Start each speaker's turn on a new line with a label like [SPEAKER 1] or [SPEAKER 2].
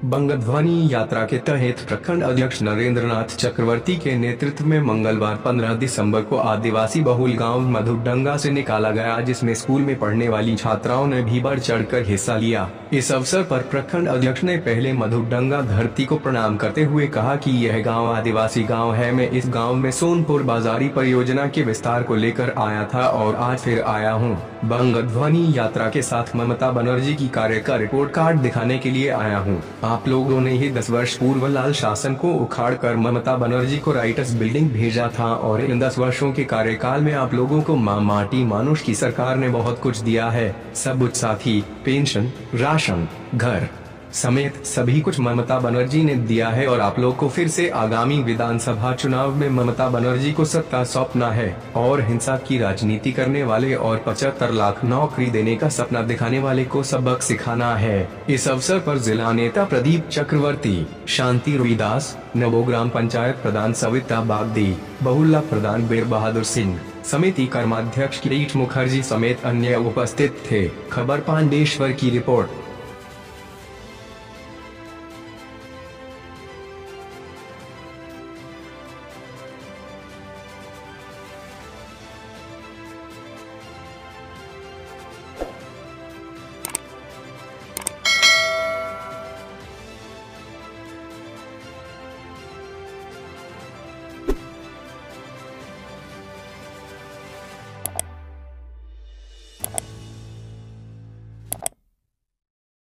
[SPEAKER 1] बंगध्वनि यात्रा के तहत प्रखंड अध्यक्ष नरेंद्रनाथ चक्रवर्ती के नेतृत्व में मंगलवार 15 दिसंबर को आदिवासी बहुल गांव मधुडंगा से निकाला गया, जिसमें स्कूल में पढ़ने वाली छात्राओं ने भी बढ़ चढ़कर हिस्सा लिया। इस अवसर पर प्रखंड अध्यक्ष ने पहले मधुडंगा धरती को प्रणाम करते हुए कहा कि यह गांव आदिवासी गांव है। मैं इस गांव में सोनपुर बाजारी परियोजना के विस्तार को लेकर आया था और आज फिर आया हूं। बंगध्वनि यात्रा के साथ ममता बनर्जी की कार्य का रिपोर्ट कार्ड दिखाने के लिए आया हूं। आप लोगों ने ही 10 वर्ष पूर्व लाल शासन को उखाड़कर ममता बनर्जी को राइटर्स बिल्डिंग भेजा था और इन 10 वर्षों के कार्यकाल में आप लोगों को माटी मानुष की सरकार ने बहुत कुछ दिया है। सब साथी, पेंशन, राशन, घर समेत सभी कुछ ममता बनर्जी ने दिया है और आप लोग को फिर से आगामी विधानसभा चुनाव में ममता बनर्जी को सत्ता सौंपना है और हिंसा की राजनीति करने वाले और 75 लाख नौकरी देने का सपना दिखाने वाले को सबक सिखाना है। इस अवसर पर जिला नेता प्रदीप चक्रवर्ती, शांति रुईदास, नवोग्राम पंचायत प्रधान सविता बागदी, बहुल्ला प्रधान बीर बहादुर सिंह, समिति कर्माध्यक्ष किरीट मुखर्जी समेत अन्य उपस्थित थे। खबर पांडेश्वर की रिपोर्ट।